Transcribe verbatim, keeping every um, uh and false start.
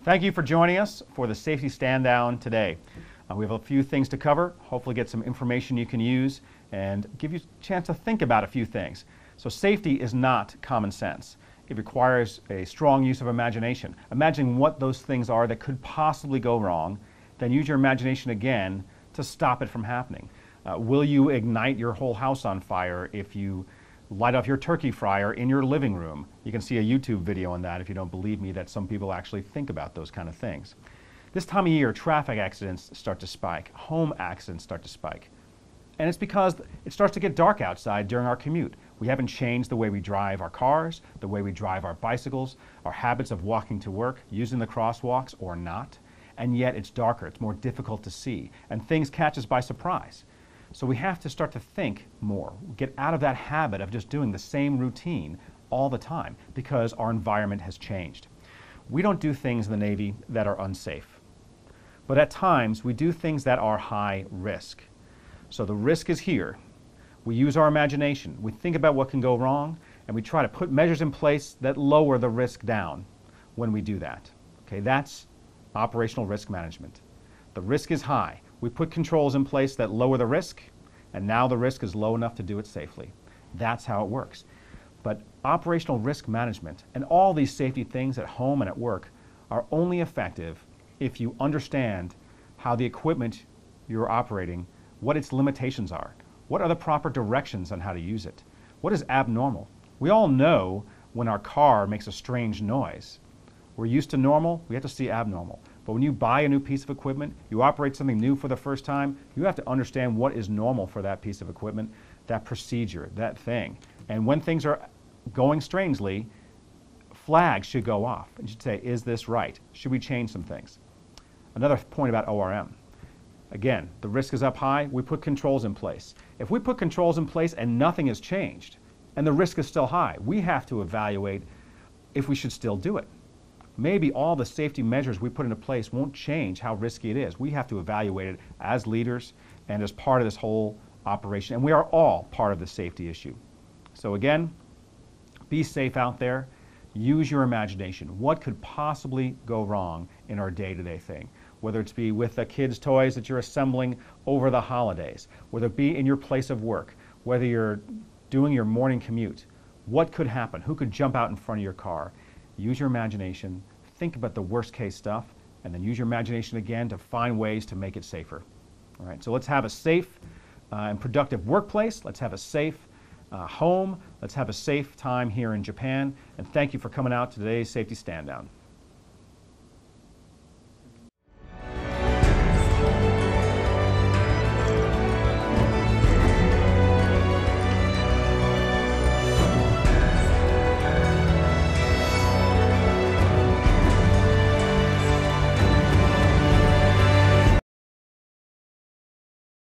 Thank you for joining us for the Safety Stand Down today. Uh, we have a few things to cover, hopefully get some information you can use and give you a chance to think about a few things. So safety is not common sense. It requires a strong use of imagination. Imagine what those things are that could possibly go wrong, then use your imagination again to stop it from happening. Uh, will you ignite your whole house on fire if you light off your turkey fryer in your living room? You can see a YouTube video on that if you don't believe me that some people actually think about those kind of things. This time of year, traffic accidents start to spike, home accidents start to spike. And it's because it starts to get dark outside during our commute. We haven't changed the way we drive our cars, the way we drive our bicycles, our habits of walking to work, using the crosswalks or not. And yet it's darker, it's more difficult to see, and things catch us by surprise. So we have to start to think more, get out of that habit of just doing the same routine all the time because our environment has changed. We don't do things in the Navy that are unsafe, but at times we do things that are high risk. So the risk is here. We use our imagination, we think about what can go wrong, and we try to put measures in place that lower the risk down when we do that. Okay, that's operational risk management. The risk is high. We put controls in place that lower the risk, and now the risk is low enough to do it safely. That's how it works. But operational risk management and all these safety things at home and at work are only effective if you understand how the equipment you're operating, what its limitations are, what are the proper directions on how to use it, what is abnormal. We all know when our car makes a strange noise. We're used to normal, we have to see abnormal. But when you buy a new piece of equipment, you operate something new for the first time, you have to understand what is normal for that piece of equipment, that procedure, that thing. And when things are going strangely, flags should go off. You should say, is this right? Should we change some things? Another point about O R M. Again, the risk is up high, we put controls in place. If we put controls in place and nothing has changed, and the risk is still high, we have to evaluate if we should still do it. Maybe all the safety measures we put into place won't change how risky it is. We have to evaluate it as leaders and as part of this whole operation. And we are all part of the safety issue. So again, be safe out there. Use your imagination. What could possibly go wrong in our day-to-day thing? Whether it's be with the kids' toys that you're assembling over the holidays, whether it be in your place of work, whether you're doing your morning commute. What could happen? Who could jump out in front of your car? Use your imagination, think about the worst case stuff, and then use your imagination again to find ways to make it safer. All right, so let's have a safe uh, and productive workplace. Let's have a safe uh, home. Let's have a safe time here in Japan. And thank you for coming out to today's Safety Stand Down.